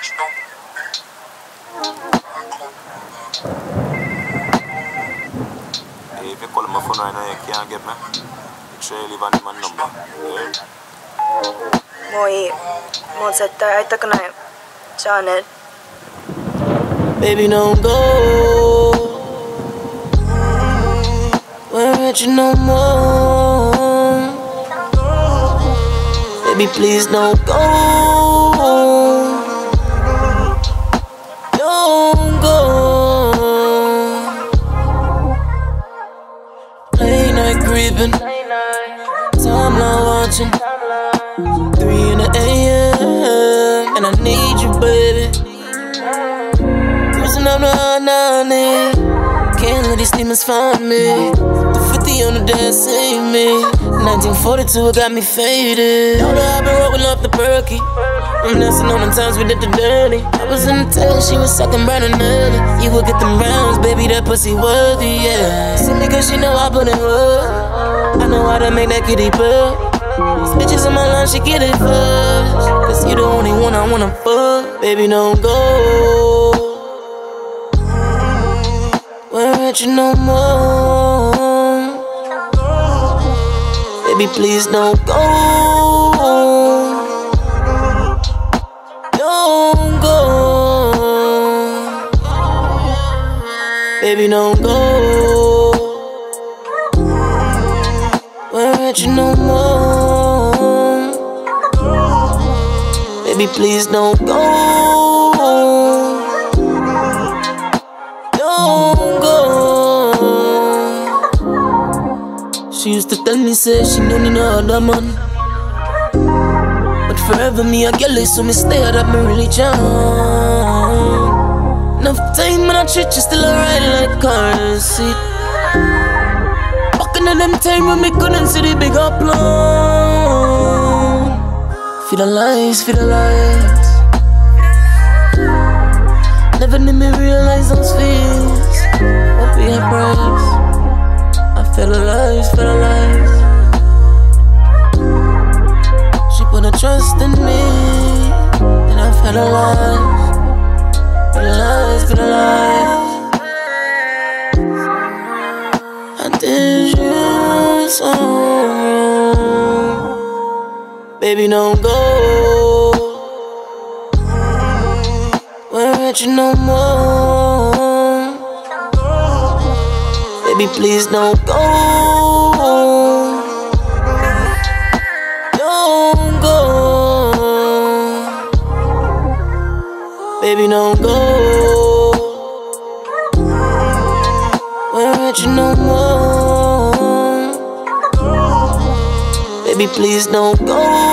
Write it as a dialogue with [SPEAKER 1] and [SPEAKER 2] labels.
[SPEAKER 1] Hey, if you call my phone right now, you can't get me. Make sure you leave on my number. Yeah?
[SPEAKER 2] もういい。もう絶対会いたくない。じゃあね。
[SPEAKER 3] Baby, don't go. Won't hurt you no more. Baby, please don't go. Don't go. Late night creeping. Time not watching. 3 in the AM. And I need you, baby. Cruising up the I-90. Can't let these demons find me. The 50 on the dash save me. 1942, it got me faded. Know that I've been rolling up the perky. Reminiscing on the times we did the dirty. I was in the tail, she was sucking burning early. You would get them rounds, baby, that pussy worthy, yeah. Simply cause she know I put in work. I know how to make that kitty purr. These bitches in my line, she get it first. Cause you the only one I wanna fuck. Baby, don't go. Won't hurt you no more. Baby, please don't go. Don't go. Baby, don't go. Won't hurt you no more. Baby, please don't go. Don't go. She used to tell me, say she don't need no other man. But forever me a girl is so me stay at up me religion. Enough time and I treat you still alright like currency. Fucking at them time when me couldn't see the bigger plan. Feel the lies, feel the lies. Never did me realize those fears. What be a price? I feel the lies, feel the lies. She put her trust in me, and I feel the lies. Feel the lies, feel the lies. I did you so wrong. Baby, don't go. Won't hurt you no more. Baby, please don't go. Don't go. Baby, don't go. Won't hurt you no more. Baby, please don't go.